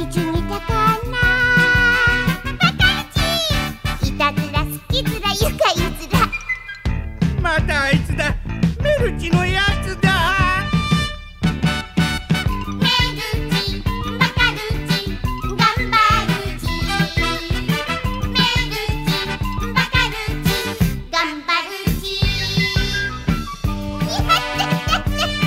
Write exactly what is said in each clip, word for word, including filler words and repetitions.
ちちにたかな。バカルチ、いたずら好きずら愉快ずら。 またあいつだ、メルチのやつだ。 メルチ、バカルチ、ガンバルチ。メルチ、バカルチ、ガンバルチ。やったやったやった。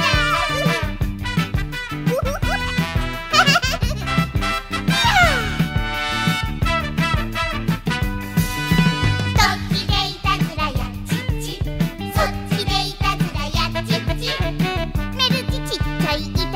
そっちでいたずらやっちっち。メルチちっちゃい